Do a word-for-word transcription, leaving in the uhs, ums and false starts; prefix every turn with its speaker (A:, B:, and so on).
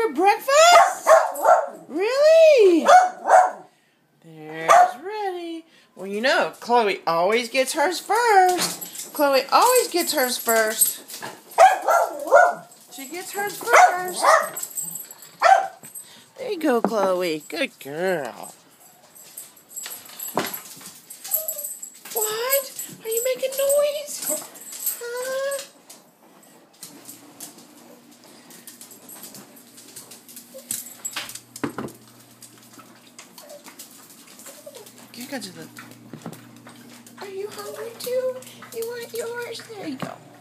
A: your breakfast? Really? There's Ready. Well, you know, Chloe always gets hers first. Chloe always gets hers first. She gets hers first. There you go, Chloe. Good girl. What? Are you making noise? Huh? You got to the... Are you hungry too? You want yours? There you go.